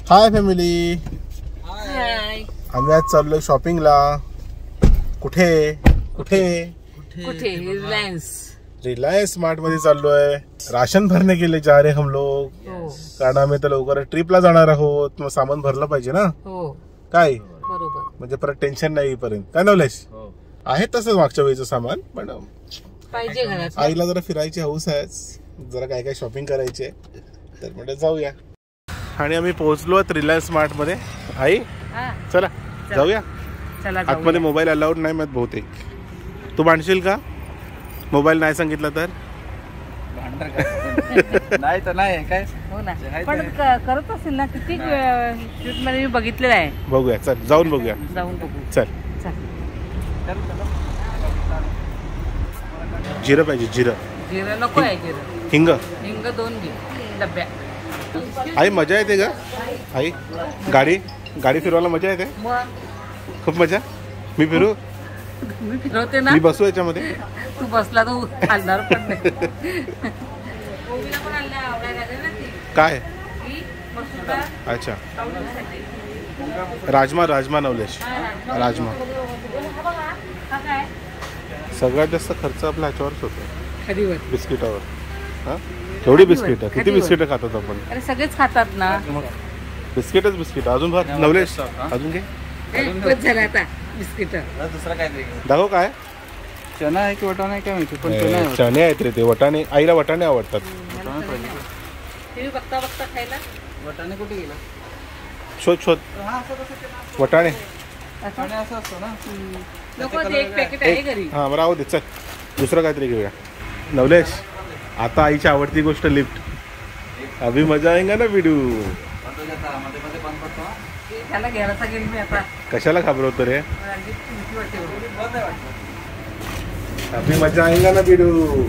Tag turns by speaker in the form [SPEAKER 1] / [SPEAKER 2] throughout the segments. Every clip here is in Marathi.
[SPEAKER 1] हाय फॅमिली,
[SPEAKER 2] हाय.
[SPEAKER 1] आम्ही आज चाललोय शॉपिंगला. कुठे कुठे
[SPEAKER 2] कुठे?
[SPEAKER 1] रिलायन्स स्मार्ट मध्ये चाललोय. राशन भरने के लिए जा रहे हम लोग. कारण आम्ही तर लवकर ट्रिपला जाणार आहोत. मग सामान भरलं पाहिजे ना.
[SPEAKER 2] हो
[SPEAKER 1] काय
[SPEAKER 2] बरोबर,
[SPEAKER 1] म्हणजे परत टेन्शन नाही येईपर्यंत. काय नवलेश? आहे तसंच मागच्या वेळेचं सामान, पण
[SPEAKER 2] पाहिजे घरात.
[SPEAKER 1] आईला जरा फिरायची हौस आहे, जरा काय काय शॉपिंग करायची आहे, तर म्हणजे जाऊया. आणि आम्ही पोहोचलो रिलायन्स स्मार्ट मध्ये. आई चला जाऊया.
[SPEAKER 2] चला
[SPEAKER 1] आतमध्ये मोबाईल अलाउड नाही मग बहुतेक. तू भांडशील का मोबाईल नाही सांगितलं तर?
[SPEAKER 3] नाही तर नाही काय.
[SPEAKER 2] हो ना, पण करत असेल ना. किती ट्रिप मध्ये मी बघितलेलं आहे.
[SPEAKER 1] बघूया, चल जाऊन बघूया.
[SPEAKER 2] जाऊन बघू.
[SPEAKER 1] चल. जिरं पाहिजे, जिरं.
[SPEAKER 2] जिरं नको आहे. जिरं
[SPEAKER 1] हिंग
[SPEAKER 2] हिंग 2 घे डब्या.
[SPEAKER 1] आई मजा येते का आई? गाडी फिरवायला मजा येते.
[SPEAKER 2] मग
[SPEAKER 1] खूप मजा. मी फिरू?
[SPEAKER 2] मी फिरवते ना.
[SPEAKER 1] मी बसू याच्यामध्ये?
[SPEAKER 2] तू बसला तर हलणार पण नाही. ओवीला पण आवडायला लागेल ना ती.
[SPEAKER 1] काय?
[SPEAKER 2] ती मसुरा
[SPEAKER 1] अच्छा,
[SPEAKER 2] आवडीसाठी.
[SPEAKER 1] राजमा नवलेश. राजमा
[SPEAKER 2] हा काय?
[SPEAKER 1] सगळ्यात जास्त खर्च आपल्या ह्याच्यावरच होतो,
[SPEAKER 2] खरीवर
[SPEAKER 1] बिस्किटावर. हा, केवढी बिस्किट? किती
[SPEAKER 2] खरीवर.
[SPEAKER 1] बिस्किट खातात आपण?
[SPEAKER 2] अरे सगळेच खातात ना.
[SPEAKER 1] बिस्किटच बिस्किट. अजून भर नवलेश, अजून घे.
[SPEAKER 2] बस झालं आता बिस्किट.
[SPEAKER 3] दुसरं काय
[SPEAKER 1] दाखव काय.
[SPEAKER 3] चना आहे की वटाणा आहे काय माहिती, पण चना आहे.
[SPEAKER 1] चणे आहेत रे ते. वटाणे, आईला वटाणे आवडतात.
[SPEAKER 2] टीव्ही बघता बघता खायला.
[SPEAKER 3] वटाणे कुठे गेला?
[SPEAKER 1] शोध वटाणे.
[SPEAKER 3] वटाणे असं असतं ना.
[SPEAKER 2] नको, ते एक पॅकेट आहे घरी.
[SPEAKER 1] हा बरं, राहू दे. चल दुसरं काहीतरी घेऊया. नवलेश, आता आईची आवडती गोष्ट लिफ्ट. अभि मजा आएगा ना बिडू.
[SPEAKER 2] त्याला घ्यायला सांगेल मी आता.
[SPEAKER 1] कशाला घाबरवतो रे?
[SPEAKER 2] मला अगदी भीती वाटते एवढी.
[SPEAKER 1] अभि मजा आएगा ना बिडू.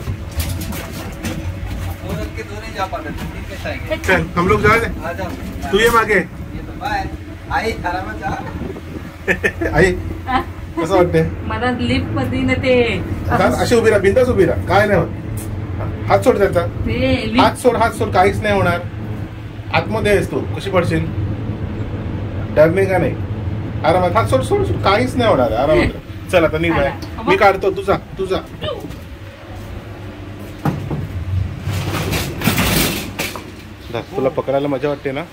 [SPEAKER 1] चल हम लोग जा रहे. तू ये मागे.
[SPEAKER 3] आई आरामात जा.
[SPEAKER 1] आई कसं वाटते?
[SPEAKER 2] मला लिफ्ट मध्ये ना ते
[SPEAKER 1] अशी उभी राहा, बिंदास उभी राहा. काय नाही होत. हात सोड त्याचा. हात सोड. काहीच नाही होणार. आतमध्ये आहेस तू, कशी पडशील? डरणे का नाही? आरामात हात सोड. काहीच नाही होणार. आरामात. चल आता निघ. मी काढतो. तुझा तुला पकडायला मजा वाटते ना.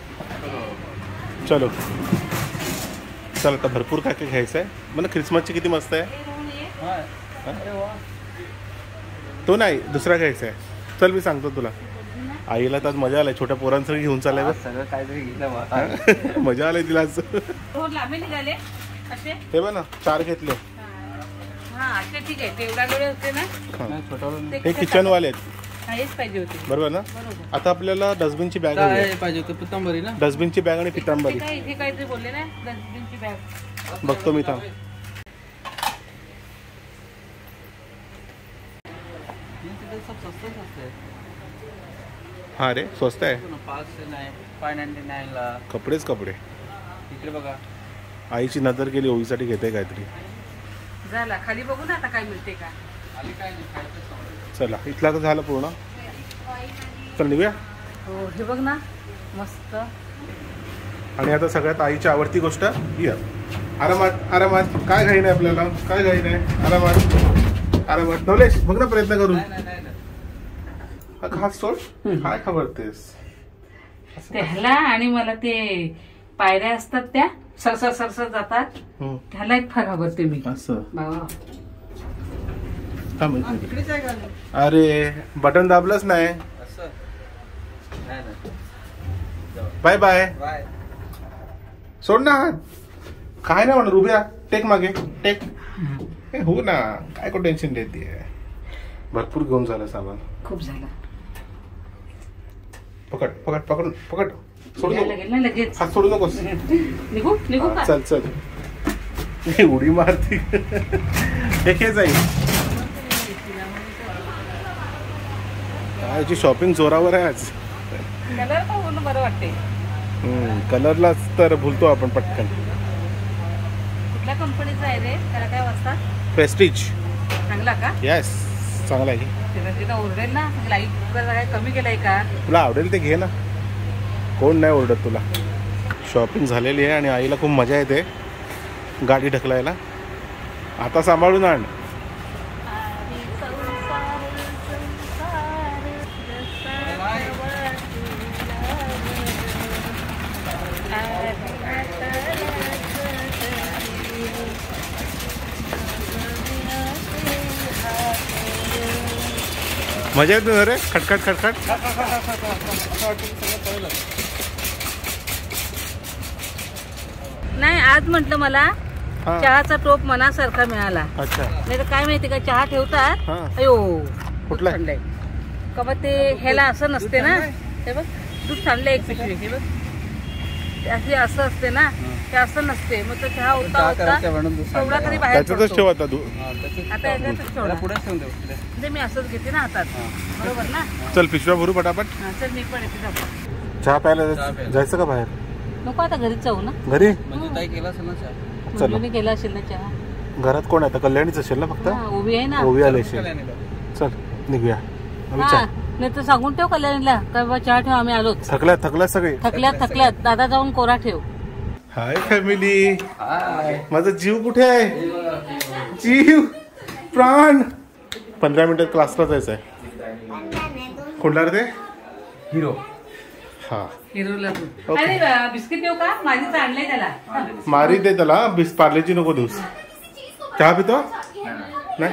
[SPEAKER 1] चलो चल. आता भरपूर काय काय घ्यायचं आहे. मला ख्रिसमसची किती मस्त आहे. तो नाही, दुसरा घ्यायचा आहे. चल मी सांगतो तुला. आईला तर मजा आलाय. छोट्या पोरांसह घेऊन चाललाय.
[SPEAKER 3] सगळं काहीतरी घेतलं.
[SPEAKER 1] मजा आलाय तिला आज.
[SPEAKER 2] निघाले असे.
[SPEAKER 1] हे बघ ना, 4 घेतले.
[SPEAKER 2] हा अच्छा, ठीक आहे. तेवढा वेळ होते ना.
[SPEAKER 1] हे किचन वाले आहेत.
[SPEAKER 2] हेच पाहिजे होते.
[SPEAKER 1] बरोबर ना. आता आपल्याला डस्टबिनची बॅग
[SPEAKER 3] पाहिजे होतं. पितांबरी ना.
[SPEAKER 1] डस्टबिनची बॅग आणि पितांबरी.
[SPEAKER 2] इथे काहीतरी बोलले ना, डस्टबिनची बॅग.
[SPEAKER 1] बघतो मी. थांब. हा रे, स्वस्त आहे.
[SPEAKER 3] 599 ला
[SPEAKER 1] कपडे.
[SPEAKER 3] इकडे बघा.
[SPEAKER 1] आईची नजर गेली. ओवीसाठी घेते काहीतरी.
[SPEAKER 2] झाला खाली बघू ना आता काय मिळते का.
[SPEAKER 3] खाली काय नाही खायचं.
[SPEAKER 1] चला, इथला तर झालं पूर्ण. चल निघूया.
[SPEAKER 2] हो, हे बघ ना मस्त.
[SPEAKER 1] आणि आता सगळ्यात आईची आवडती गोष्ट. या आरामात. काय घाई नाही आपल्याला. काय घाई नाही. आरामात. नवलेश बघ ना, प्रयत्न करून. हात सोड. काय खबरतेस
[SPEAKER 2] त्याला? आणि मला ते पायऱ्या असतात त्या सरसर जातात. त्याला एक फार आवडते मी.
[SPEAKER 1] असं
[SPEAKER 2] बाबा
[SPEAKER 1] अरे, बटन दाबलंच नाही. Bye bye. सोड ना हात. काय नाही म्हणणार. उभ्या टेक मागे. टेक. हो ना, काय को टेन्शन देते. भरपूर घेऊन झालं सामान.
[SPEAKER 2] खूप झालं.
[SPEAKER 1] पकड. सोडू नको.
[SPEAKER 2] लगेच
[SPEAKER 1] हात सोडू नकोस.
[SPEAKER 2] निघू का?
[SPEAKER 1] चल. उडी मारती. हे जाईल. याची शॉपिंग जोरावर आहे आज.
[SPEAKER 2] कलर पाहून बरं वाटते.
[SPEAKER 1] कलरलाच तर भूलतो आपण पटकन.
[SPEAKER 2] कुठल्या कंपनीचा आहे रे? त्याला काय वाजता?
[SPEAKER 1] प्रेस्टीज.
[SPEAKER 2] चांगला का?
[SPEAKER 1] येस, चांगला आहे.
[SPEAKER 2] तिला ओरडेल ना, लाईट काय कमी केलाय का?
[SPEAKER 1] तुला आवडेल ते घे ना. कोण नाही ओरडत तुला. शॉपिंग झालेली आहे आणि आईला खूप मजा येते गाडी ढकलायला. आता सांभाळून आण. मजा येते ना रे खटखट खटखट.
[SPEAKER 2] नाही आज म्हटलं मला चहाचा टोप मनासारखा मिळाला.
[SPEAKER 1] अच्छा.
[SPEAKER 2] नाही तर काय माहिती का चहा ठेवतात अयो
[SPEAKER 1] कुठला
[SPEAKER 2] थंड का मग ते ह्याला असं नसते ना. हे बघ दूध थांबलं एक पिशवी. हे बघ असे असं असते ना ते असं नसते. मग तो चहा होता तेवढा तरी बाहेर
[SPEAKER 1] ठेव. आता
[SPEAKER 2] आता याच्यातच ठेवला म्हणजे मी असंच घेते ना हातात. बरोबर ना.
[SPEAKER 1] चल पिशव्या भरू पटापट.
[SPEAKER 2] चल मी पण येते.
[SPEAKER 1] चहा प्यायला जायचं का बाहेर?
[SPEAKER 2] नको आता घरीच जाऊ ना.
[SPEAKER 1] घरी
[SPEAKER 3] केला असेल ना चहा.
[SPEAKER 2] चल केला असेल ना चहा.
[SPEAKER 1] घरात कोण आहे? कल्याणीच असेल ना फक्त.
[SPEAKER 2] उभी आहे ना.
[SPEAKER 1] उभी आली असेल. चल निघूया.
[SPEAKER 2] नाही तर सांगून ठेव कल्याणीला काय बाबा चहा ठेव आम्ही आलो.
[SPEAKER 1] थकल्यात सगळे.
[SPEAKER 2] थकल्यात दादा जाऊन कोरा ठेव.
[SPEAKER 1] Hi family. माझा जीव कुठे आहे? जीव प्राण. 15 मिनिटात क्लासला जायचं आहे. कुठला रे ते?
[SPEAKER 3] हिरो.
[SPEAKER 1] हा
[SPEAKER 2] हिरोला. अरे बिस्किट देऊ का? माझीच आणलंय त्याला.
[SPEAKER 1] मारी दे त्याला. पार्लेची नको दिवस. चहा पितो नाही.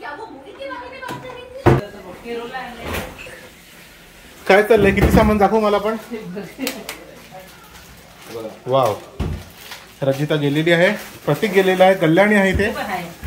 [SPEAKER 1] काय चाललंय? किती सामान दाखव मला पण. वाव. रजिता गेलेली आहे. प्रतीक गेलेला आहे. कल्याणी आहे ते.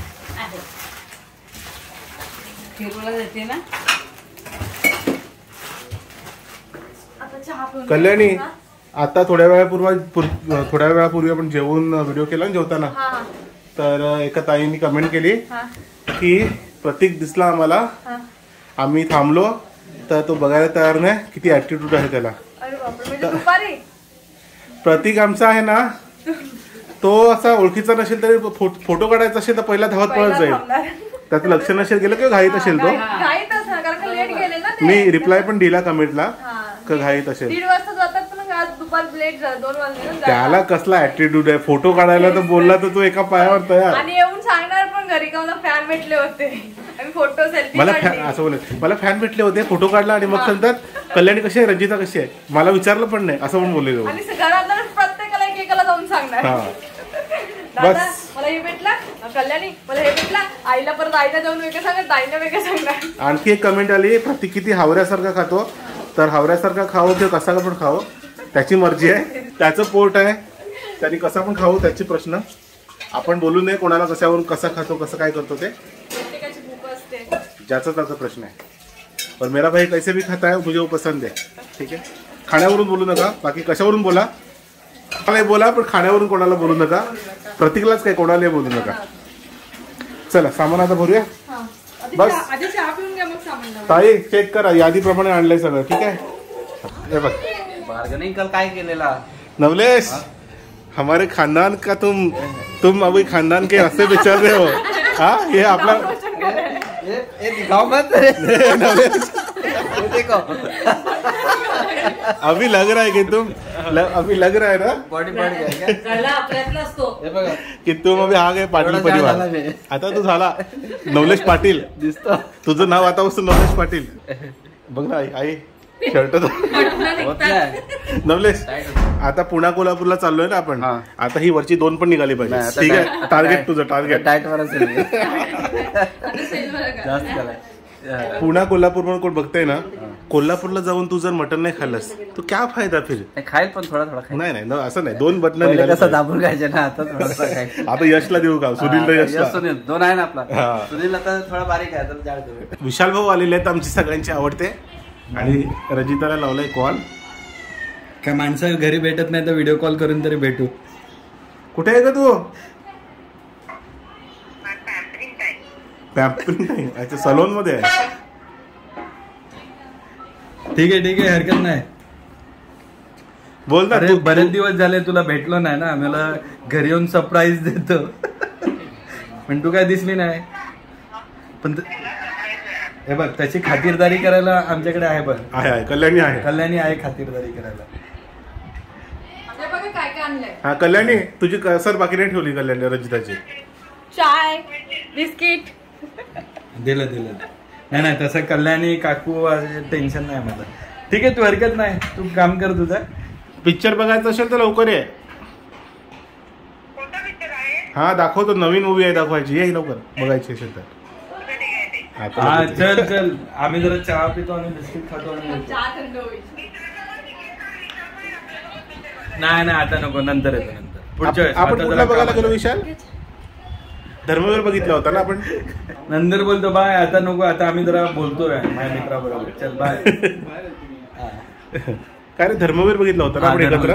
[SPEAKER 1] कल्याणी आता थोड्या वेळापूर्वी आपण जेवून व्हिडिओ केला ना जेवताना. तर एका ताईंनी कमेंट केली की प्रतीक दिसला आम्हाला. आम्ही थांबलो तर तो बघायला तयार नाही. किती ऍटिट्यूड आहे त्याला. प्रतीक आमचा आहे ना तो असा ओळखीचा नसेल तरी फोटो काढायचा असेल तर पहिला धावत पळत जाईल. त्याचं लक्ष नसेल गेलं किंवा घाईत असेल तो. मी रिप्लाय पण दिला कमेंटला का घाईत असेल. त्याला कसला ऍटिट्यूड आहे. फोटो काढायला तर बोलला तर तो एका पायावर तयार.
[SPEAKER 4] आणि येऊन सांगणार पण घरी का मला फॅन भेटले होते आणि फोटो सेल्फी
[SPEAKER 1] मला असं बोलत मला फॅन भेटले होते फोटो काढला आणि मग नंतर कल्याणी कशी आहे रंजिता कशी आहे मला विचारलं पण नाही असं पण बोलले.
[SPEAKER 4] आणि घरात प्रत्येकाला एकेकाला जाऊन सांगणार बस मला हे भेटला कल्याणी मला हे भेटला. आईला परत आईला जाऊन वेगळं सांगणार ताईला वेगळं सांगणार.
[SPEAKER 1] आणखी एक कमेंट आली प्रतीक किती हावऱ्यासारखा खातो. तर हावऱ्यासारखा खावं किंवा कसा पण खावं त्याची मर्जी आहे. त्याचं पोट आहे त्याने कसा पण खावं त्याचे प्रश्न. आपण बोलू नये कोणाला कशावरून कसा खातो कसं काय करतो ते ज्याचा त्याचा प्रश्न आहे. पण मेरा भाई कैसे भी खाता है मुझे वो पसंद है. ठीक आहे. खाण्यावरून बोलू नका. बाकी कशावरून बोला मला बोला पण खाण्यावरून कोणाला बोलू नका. प्रतीकलाच काय कोणाला बोलू नका. चला सामान आता भरूया. बस ताई चेक करा यादीप्रमाणे आणलंय सगळं. ठीक आहे. हे बघ
[SPEAKER 3] बार्गेनिंग कल काय केलेला
[SPEAKER 1] नवलेश हमारे खानदान का तुम अभी खानदान के रास्ते पे चल रहे हो. हाँ ये आपला अभी लग रहा है कि तुम अभी लग रहा है ना
[SPEAKER 3] बॉडी
[SPEAKER 1] की तुम अभी आ गए पाटील परिवार. आता तू झाला नवलेश पाटील
[SPEAKER 3] दिसतो.
[SPEAKER 1] तुझं नाव आता वस्तू नवलेश पाटील. बघ ना आई शर्ट नवलेश आता पुणा कोल्हापूरला चाललोय ना आपण. आता ही वरची 2 पण निघाली पाहिजे. ठीक आहे. टार्गेट तुझं टार्गेट
[SPEAKER 3] टाईट वर असेल
[SPEAKER 1] पुणा कोल्हापूर म्हणून कोण बघताय ना. कोल्हापूरला जाऊन तू जर मटन नाही खाल्लंस तो क्या फायदा फिर.
[SPEAKER 3] खाईल पण थोडा थोडा.
[SPEAKER 1] नाही असं नाही. 2 बटन निघाले
[SPEAKER 3] दाबून खायचे ना.
[SPEAKER 1] आता यशला देऊ का? सुनील यशला.
[SPEAKER 3] सुनील 2 आहे ना आपला. सुनील आता थोडा बारीक आहे तर जाड देऊ.
[SPEAKER 1] विशाल भाऊ आलेले आहेत आमची सगळ्यांची आवडते. आणि रजिताला लावलाय कॉल.
[SPEAKER 5] काय माणसं घरी भेटत नाही तर व्हिडिओ कॉल करून तरी भेटू.
[SPEAKER 1] कुठे आहे का तू? पॅम्परिंग नाही अच्छा सलोन मध्ये आहे.
[SPEAKER 5] ठीक आहे हरकत नाही.
[SPEAKER 1] बोल ना.
[SPEAKER 5] अरे बरेच दिवस झाले तुला भेटलो नाही ना. आम्हाला घरी येऊन सरप्राईज देतो पण तू काय दिसली नाही. पण हे बघ त्याची खातिरदारी करायला आमच्याकडे आहे. बघ
[SPEAKER 1] आहे कल्याणी आहे
[SPEAKER 5] खातिरदारी करायला.
[SPEAKER 4] मी काय काय आणलंय.
[SPEAKER 1] हा कल्याणी तुझी कसर बाकी नाही ठेवली कल्याणी रंजिताची.
[SPEAKER 4] चाय बिस्किट
[SPEAKER 5] दिलं नाही तसं कल्याणी काकू टेन्शन नाही मला. ठीक आहे तू हरकत नाही, तू काम कर तुझं.
[SPEAKER 1] पिक्चर बघायचं असेल तर लवकर ये. हा दाखवतो, नवीन मूवी आहे दाखवायची, ये लवकर बघायची असेल तर.
[SPEAKER 5] हा चल आम्ही जरा चहा पितो आणि बिस्किट खातो आणि
[SPEAKER 4] चहा थंड होईल.
[SPEAKER 5] नाही आता नको, नंतर येतो नंतर पुढच्या वेळेस.
[SPEAKER 1] आपण कुठला बघायला गेलो विशाल? धर्मवीर बघितला होता ना आपण.
[SPEAKER 5] नंतर बोलतो बाय, आता नको, आता आम्ही जरा बोलतोय माझ्या मित्राबरोबर. चल बाय.
[SPEAKER 1] काय रे धर्मवीर बघितला होता ना आपण एकत्र.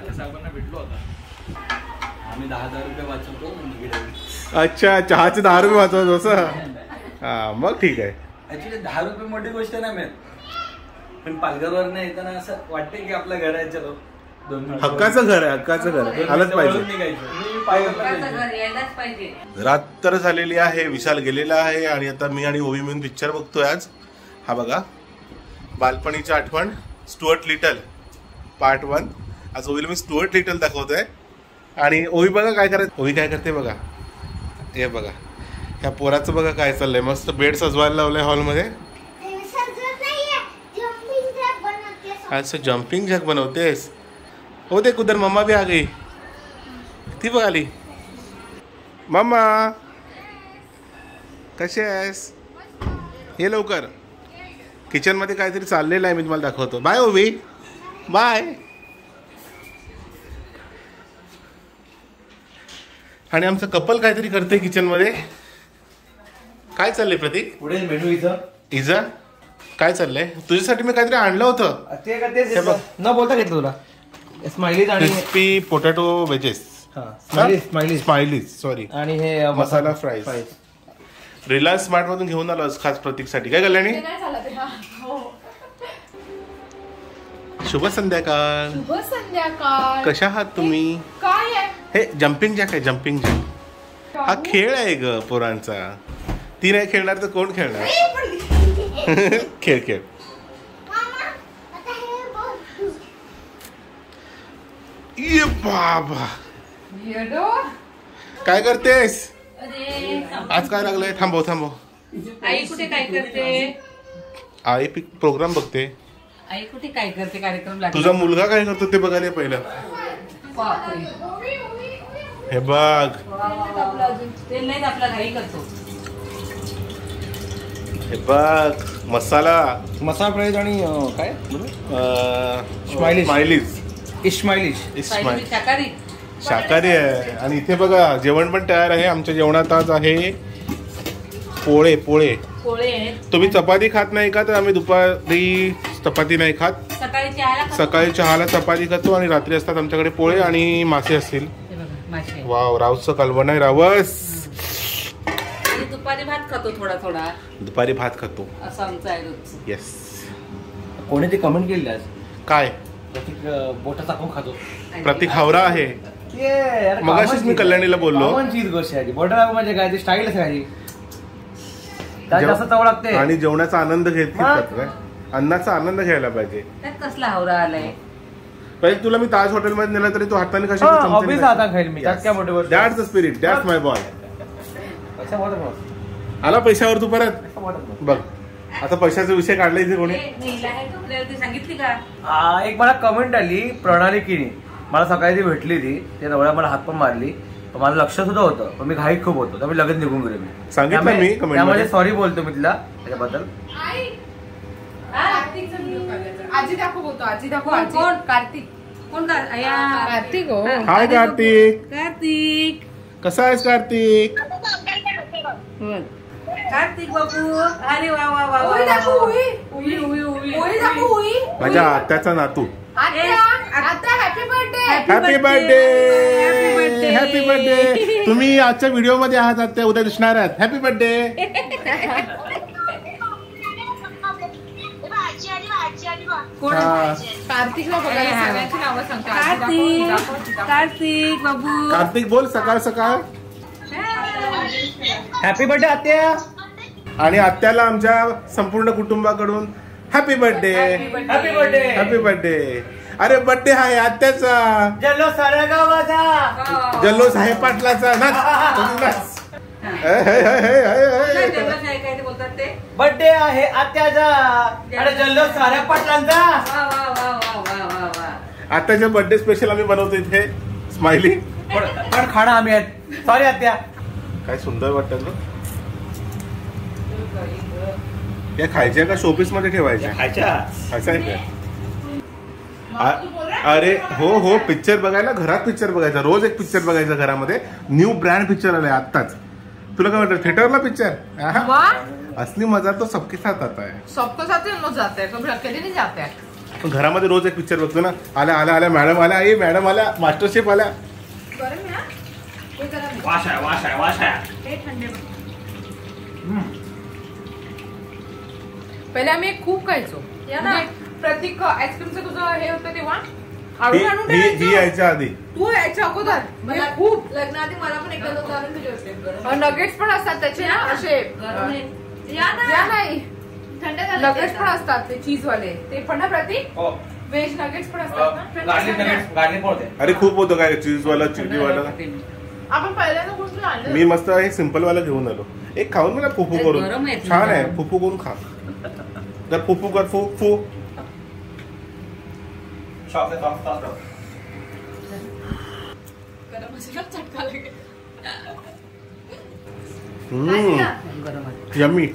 [SPEAKER 5] आम्ही 10,000 रुपये वाचवतो.
[SPEAKER 1] अच्छा चहाचे 10 रुपये वाचवतो असं. हा मग ठीक आहे.
[SPEAKER 5] ऍक्च्युली 10 रुपये मोठी गोष्ट नाही मिळत, पण पालघरवर नाही येताना असं वाटते की आपलं घर आहे. चलो
[SPEAKER 1] हक्काचं घर आहे, हक्काचं घर आलंच पाहिजे. रात्र झालेली आहे, विशाल गेलेला आहे आणि आता मी आणि ओवी मिळून पिक्चर बघतोय आज. हा बघा बालपणीची आठवण, स्टुअर्ट लिटल पार्ट 1. आज ओवीला मी स्टुअर्ट लिटल दाखवतोय आणि ओवी बघा काय करत. ओवी काय करते बघा, हे बघा ह्या पोराचं बघा काय चाललंय. मस्त बेड सजवायला लावलंय हॉलमध्ये. अच्छा जम्पिंग जॅक बनवतेस. हो देख उधर मम्मा भी आ गई. ती बघ आली. मम्मा कशी आहेस? ये लवकर. किचन मध्ये काहीतरी चाललेलं आहे, मी तुम्हाला दाखवतो. बाय ओवी बाय. आणि आमचं कपल काहीतरी करते किचन मध्ये. काय चाललंय प्रतीक?
[SPEAKER 3] पुढे मेनू
[SPEAKER 1] इजा काय चाललंय? तुझ्यासाठी मी काहीतरी आणलं होतं.
[SPEAKER 3] ते का तेच न बोलता घेतलं तुला. स्माइलीज आणि
[SPEAKER 1] crispy potato wedges. Smileys sorry.
[SPEAKER 3] आणि हे
[SPEAKER 1] मसाला फ्राईज. रिलायन्स स्मार्ट मधून घेऊन आलो खास प्रतीकसाठी. काय कल्याणी? शुभ संध्याकाळ.
[SPEAKER 4] शुभ संध्याकाळ.
[SPEAKER 1] कशा आहात तुम्ही?
[SPEAKER 4] काय आहे
[SPEAKER 1] हे जम्पिंग जॅक आहे. जम्पिंग जॅक हा खेळ आहे ग पोरांचा. ती नाही खेळणार तर कोण खेळणार? खेळ खेळ. ये बाबा काय करतेस? आज काय लागलंय? थांबव.
[SPEAKER 2] आई कुठे काय करते?
[SPEAKER 1] आई प्रोग्राम बघते.
[SPEAKER 2] आई कुठे काय करते? कार्यक्रम लागला.
[SPEAKER 1] तुझा मुलगा काय करतो ते बघायला पहिलं. हे बघ
[SPEAKER 2] ते नाही आपला घाई करतो.
[SPEAKER 1] हे बघ मसाला
[SPEAKER 3] फ्राईज आणि काय
[SPEAKER 1] इस्माइलीज
[SPEAKER 2] शाकाहारी
[SPEAKER 1] शाकाहारी आहे. आणि इथे बघा जेवण पण तयार आहे. आमच्या जेवणात आज आहे पोळे. तुम्ही चपाती खात नाही का? तर आम्ही दुपारी चपाती नाही खात. सकाळी चहाला चपाती खातो आणि रात्री असतात आमच्याकडे पोळे आणि मासे असतील. वाव रावचं कालवण आहे रावस.
[SPEAKER 2] दुपारी भात खातो थोडा.
[SPEAKER 1] दुपारी भात खातो
[SPEAKER 2] असं आमचं आहे रोजचं.
[SPEAKER 1] येस.
[SPEAKER 3] कोणी ते कमेंट केली आज
[SPEAKER 1] काय?
[SPEAKER 3] प्रतीक बोटा टाकून खातो.
[SPEAKER 1] प्रतीक हावरा आहे. मगाशीच मी कल्याणीला बोललो.
[SPEAKER 3] चीज गोष्ट आहे बोटा टाकून म्हणजे काय ती स्टाईल आहे. जास्त चव लागते
[SPEAKER 1] आणि जेवणाचा आनंद घेत अन्नाचा आनंद घ्यायला पाहिजे.
[SPEAKER 2] त्यात कसला हावरा आलाय?
[SPEAKER 1] पहिले तुला मी ताज हॉटेल मध्ये नेला तरी तू हाताने कशी
[SPEAKER 3] खाईल मी. त्यात काय मोठे
[SPEAKER 1] that's the spirit. That's my boy. आला पैशावर तू परत बघ. आता पैशाचा विषय काढला इथे कोणी?
[SPEAKER 2] सांगितली का?
[SPEAKER 3] एक मला कमेंट आली प्रणाली किनी. मला सकाळी ती भेटली ती नवऱ्या मला हात पण मारली. मला लक्ष सुद्धा होतं पण मी घाईत खूप होतो त्यामुळे लगेच निघून गेलो मी.
[SPEAKER 1] सांगितलं मी
[SPEAKER 3] त्यामध्ये सॉरी बोलतो मी तिला त्याच्याबद्दल.
[SPEAKER 4] आजी दाखव कार्तिक.
[SPEAKER 2] कोण?
[SPEAKER 4] कार्तिक हो.
[SPEAKER 1] हाय कार्तिक.
[SPEAKER 2] कार्तिक
[SPEAKER 1] कसा आहेस कार्तिक?
[SPEAKER 2] कार्तिक बाबू. अरे वा
[SPEAKER 1] माझ्या आत्याचा नातू.
[SPEAKER 4] Happy
[SPEAKER 1] birthday. तुम्ही आजच्या व्हिडिओ मध्ये आहात आत्या, उद्या दिसणार आहात. Happy birthday.
[SPEAKER 4] कार्तिकला सगळ्यांची नावं सांगतो.
[SPEAKER 2] कार्तिक बाबू.
[SPEAKER 1] कार्तिक बोल सकाळ.
[SPEAKER 3] हॅपी बर्थडे आत्या.
[SPEAKER 1] आणि आत्याला आमच्या संपूर्ण कुटुंबाकडून happy birthday.
[SPEAKER 3] Happy birthday.
[SPEAKER 1] Happy birthday. अरे बर्थडे आहे आत्याचा,
[SPEAKER 3] जल्लो साऱ्या गावाचा,
[SPEAKER 1] जल्लोष आहे पाटलाचा. नाच.
[SPEAKER 2] काय बोलतात ते
[SPEAKER 3] बर्थडे आहे आत्याचा आणि जल्लो साऱ्या पाटलांचा.
[SPEAKER 1] आत्याच्या बर्थडे स्पेशल आम्ही बनवतो इथे स्माइली.
[SPEAKER 3] पण खाणं आम्ही आहेत. सॉरी आत्या.
[SPEAKER 1] काय सुंदर वाटतं ना. या खायच्या का शोपीस मध्ये ठेवायच्या? असं आहे का? अरे हो पिक्चर बघायला घरात पिक्चर बघायचा, रोज एक पिक्चर बघायचा घरामध्ये. न्यू ब्रँड पिक्चर आलाय आत्ताच. तुला काय वाटतं थिएटरला पिक्चर? असली मजा तो सबके साथ आता है.
[SPEAKER 4] सबके साथ हम लोग जाते हैं, कभी अकेले नहीं जाते हैं.
[SPEAKER 1] पण घरामध्ये रोज एक पिक्चर बघतो ना. आल्या मॅडम आल्या, ये मॅडम आल्या, मास्टर शेफ आल्या.
[SPEAKER 3] वाश आहे.
[SPEAKER 4] पहिले आम्ही खूप खायचो. प्रतीक आईस्क्रीमचं तुझं हे होतं तेव्हा आणून
[SPEAKER 1] ही यायच्या आधी,
[SPEAKER 4] तू यायच्या अगोदर मला खूप
[SPEAKER 2] लग्नाआधी मला पण एकदा दोन आणून दिले होते.
[SPEAKER 4] नगेट्स पण असतात त्याचे ना असे. या नाही नगेट्स पण असतात ते चीजवाले, ते पण ना प्रतीक व्हेज नगेट्स पण असतात ना.
[SPEAKER 1] अरे खूप होतं काय चीजवाला चिलीवाला.
[SPEAKER 4] आपण पहिल्यांदा कुठून आणलं?
[SPEAKER 1] मी मस्त हे सिंपल वाला घेऊन आलो. एक खाऊन मला फुफू करून. छान आहे, फुफू करून खा. तर फुफू कर फू. यम्मी.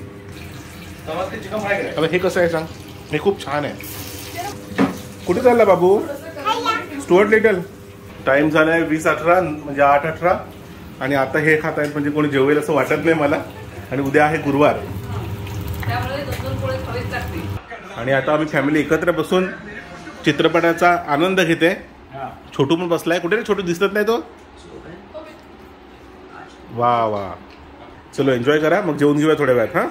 [SPEAKER 1] हे कसं आहे सांग? हे खूप छान आहे. कुठे चालला बाबू? Stuart little. टाइम झालाय 20:18 म्हणजे 8:18 आणि आता हे खात आहेत म्हणजे कोणी जेवेल असं वाटत नाही मला. आणि उद्या आहे गुरुवार आणि आता आम्ही फॅमिली एकत्र बसून चित्रपटाचा आनंद घेते. छोटू पण बसलाय. कुठे रे छोटू? दिसत नाही तो. वा चलो एन्जॉय करा, मग जेवून घेऊया थोड्या वेळात.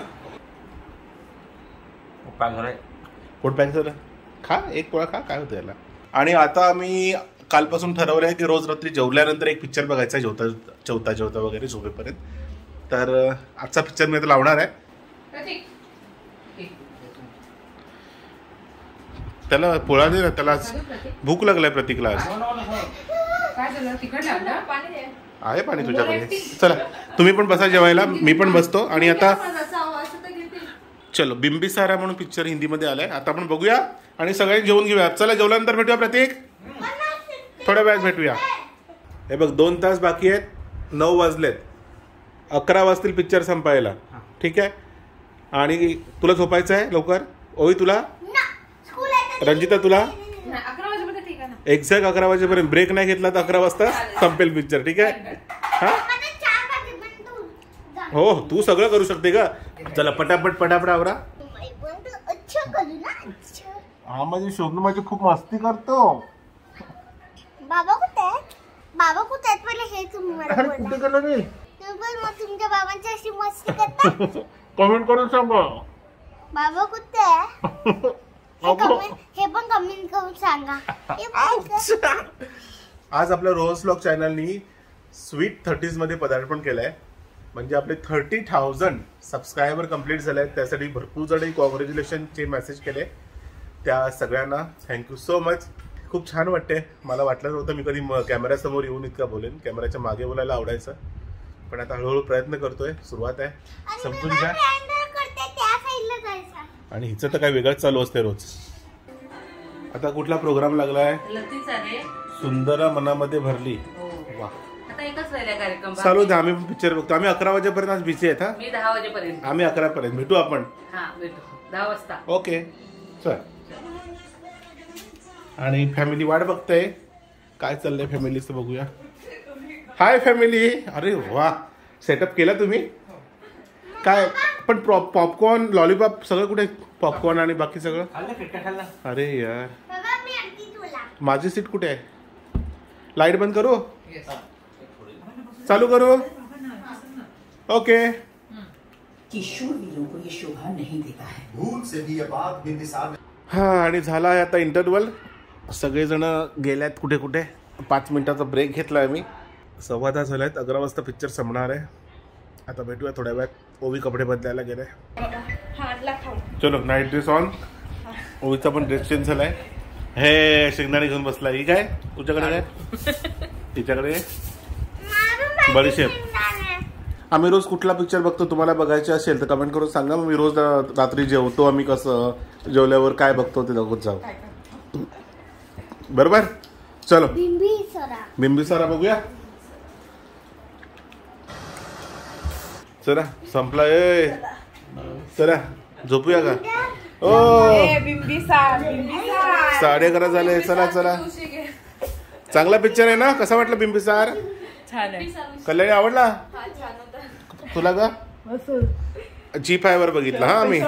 [SPEAKER 1] पोट पॅक झालं. खा एक पोळा खा, काय होतं याला. आणि आता आम्ही कालपासून ठरवलं आहे की रोज रात्री जेवल्यानंतर एक पिक्चर बघायचा जेवता वगैरे झोपेपर्यंत. तर आजचा पिक्चर मी आता लावणार आहे. त्याला पोळा दे ना, त्याला भूक लागलाय प्रतीकला. आहे पाणी तुझ्याकडे? चला तुम्ही पण बसा जेवायला, मी पण बसतो. आणि आता चलो बिंबिसारा म्हणून पिक्चर हिंदीमध्ये आलाय, आता आपण बघूया आणि सगळे जेवून घेऊया. चला जेवल्यानंतर भेटूया प्रतीक, थोड्या वेळात भेटूया. हे बघ 2 तास बाकी आहेत, 9 वाजलेत. 11 वाजतील पिक्चर संपायला. ठीक आहे. आणि तुला झोपायचं आहे लवकर? ओवी तुला? रंजिता तुला?
[SPEAKER 4] 11 वाजेपर्यंत ठीक आहे ना.
[SPEAKER 1] एक्झॅक्ट 11 वाजेपर्यंत. ब्रेक नाही घेतला तर 11 वाजता संपेल पिक्चर. ठीक आहे. हा हो तू सगळं करू शकते का? चला पटापट आवरा. हा माझी शोभू माझी खूप मस्ती करतो.
[SPEAKER 6] बाबा कुठे आहेत? पहिले हे तुम्ही मला बोला.
[SPEAKER 1] कुठे गेला रे?
[SPEAKER 6] मग तुमच्या बाबांची अशी मस्ती करता?
[SPEAKER 1] कमेंट करून सांगा
[SPEAKER 6] बाबा कुठे आहे? हे पण कमेंट करून सांगा.
[SPEAKER 1] आज आपल्या रोज व्लॉग चॅनलनी स्वीट 30s मध्ये पदार्पण केलंय. म्हणजे आपले 30,000 सबस्क्रायबर कंप्लीट झाले आहेत. त्यासाठी भरपूर जण कॉंग्रॅच्युलेशनचे मेसेज केले. त्या सगळ्यांना थँक्यू सो मच. खूप छान वाटते. मला वाटलं नव्हतं मी कधी कॅमेऱ्यासमोर येऊन इतका बोलेन. कॅमेऱ्याच्या मागे बोलायला आवडायचं, पण आता हळूहळू प्रयत्न करतोय. सुरुवात आहे, समजून घ्या. आणि हिचं तर काय वेगळंच चालू असते रोज. आता कुठला प्रोग्राम लागलाय? सुंदर मनामध्ये भरली. वा चालू द्या. आम्ही पिक्चर बघतो. आम्ही 11 वाजेपर्यंत आज बिझी आहेत.
[SPEAKER 2] मी 10 वाजेपर्यंत.
[SPEAKER 1] आम्ही 11 पर्यंत भेटू आपण.
[SPEAKER 2] भेटू 10 वाजता.
[SPEAKER 1] ओके चल. आणि फॅमिली वाट बघताय. काय चाललंय फॅमिलीचं बघूया. Hi family. अरे वा सेटअप केला तुम्ही काय? पण पॉपकॉर्न लॉलीपॉप सगळं कुठे? पॉपकॉर्न आणि बाकी सगळं? अरे यार माझी सीट कुठे आहे? लाईट बंद करू? चालू करू? ओके. हा आणि झाला आहे आता इंटरवल. सगळेजण गेल्यात कुठे कुठे. 5 मिनिटाचा ब्रेक घेतला आम्ही. 1.25 तास झालाय. 11 वाजता पिक्चर संपणार आहे. आता भेटूया थोड्या वेळात. ओवी कपडे बदलायला गेले. चलो नाईट ड्रेस ऑन. ओवीचा पण ड्रेस चेंज झालाय. हे शेंगदाणे घेऊन बसला. ही काय तुझ्याकडे काय? तिच्याकडे बडीशेप. आम्ही रोज कुठला पिक्चर बघतो तुम्हाला बघायचे असेल तर कमेंट करून सांगा. मी रोज रात्री जेवतो आम्ही कसं, जेवल्यावर काय बघतो ते बघत जाऊ. बरोबर. चलो बिंबिसारा बघूया. चला संपला. चला झोपूया का? ओ 11:30 झाले. चला चला. चांगला पिक्चर आहे ना? कसा वाटला बिंबिसार?
[SPEAKER 2] छान आहे.
[SPEAKER 1] कल्याणी आवडला तुला का? G5 वर बघितला हा आम्ही.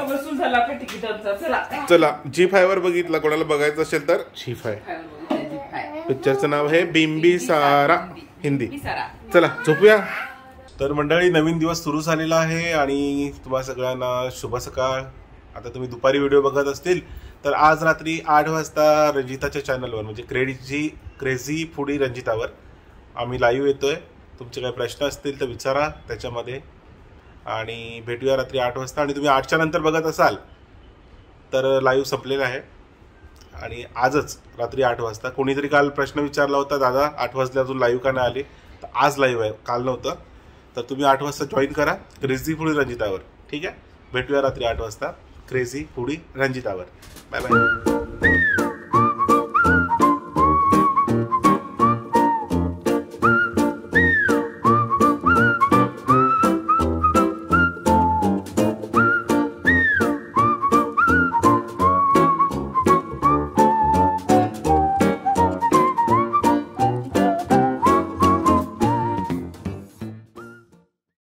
[SPEAKER 1] चला G5 वर बघितला. कोणाला बघायचं असेल तर G5. पिक्चरचं नाव आहे बिंबिसारा हिंदी. चला झोपूया. तर मंडळी नवीन दिवस सुरू झालेला आहे आणि तुम्हा सगळ्यांना शुभ सकाळ. आता तुम्ही दुपारी व्हिडिओ बघत असतील तर आज रात्री 8 वाजता रंजिताच्या चॅनलवर म्हणजे क्रेझी फूडी रंजितावर आम्ही लाईव्ह येतोय. तुमचे काही प्रश्न असतील तर विचारा त्याच्यामध्ये आणि भेटूया रात्री 8 वाजता. आणि तुम्ही 8च्या नंतर बघत असाल तर लाईव्ह संपलेला आहे आणि आजच रात्री 8 वाजता. कोणीतरी काल प्रश्न विचारला होता, दादा 8 वाजले अजून लाईव्ह का नाही आले, तर आज लाईव्ह आहे, काल नव्हतं. तर तुम्ही 8 वाजता जॉईन करा क्रेझी फूडी रंजितावर. ठीक आहे, भेटूया रात्री 8 वाजता क्रेझी फूडी रंजितावर. Bye bye.